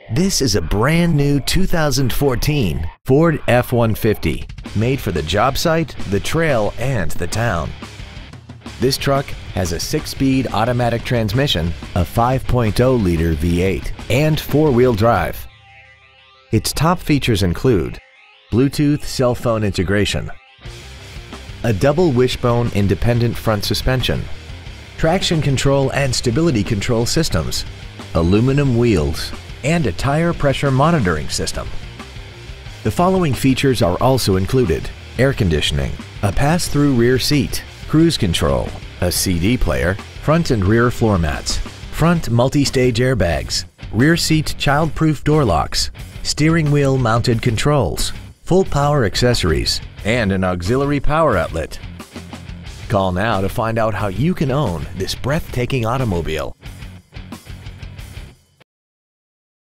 This is a brand new 2014 Ford F-150, made for the job site, the trail, and the town. This truck has a 6-speed automatic transmission, a 5.0-liter V8, and 4-wheel drive. Its top features include Bluetooth cell phone integration, a double wishbone independent front suspension, traction control and stability control systems, aluminum wheels, and a tire pressure monitoring system. The following features are also included: air conditioning, a pass-through rear seat, cruise control, a CD player, front and rear floor mats, front multi-stage airbags, rear seat child-proof door locks, steering wheel mounted controls, full power accessories, and an auxiliary power outlet. Call now to find out how you can own this breathtaking automobile.